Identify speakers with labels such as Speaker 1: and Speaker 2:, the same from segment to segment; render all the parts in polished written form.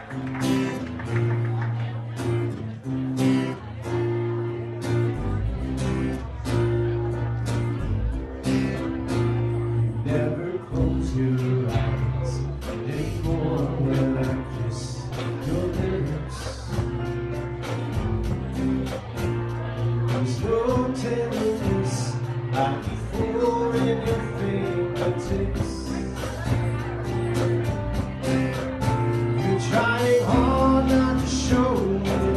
Speaker 1: Never close your eyes anymore when I kiss your lips. There's no tenderness like before in your fingertips. You're trying hard not to show it,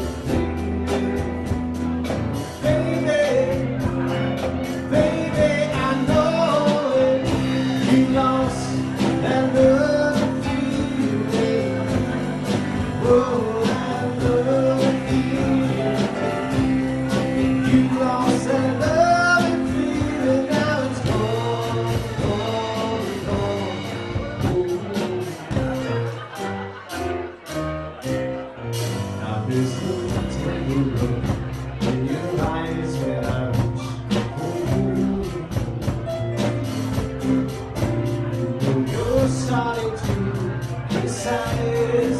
Speaker 1: baby. Baby, I know it. You lost that loving feeling. Oh, that loving feeling. You lost that loving feeling. Now it's gone, gone, gone. Now there's no tender look in your eyes when I reach home. You're starting to decide.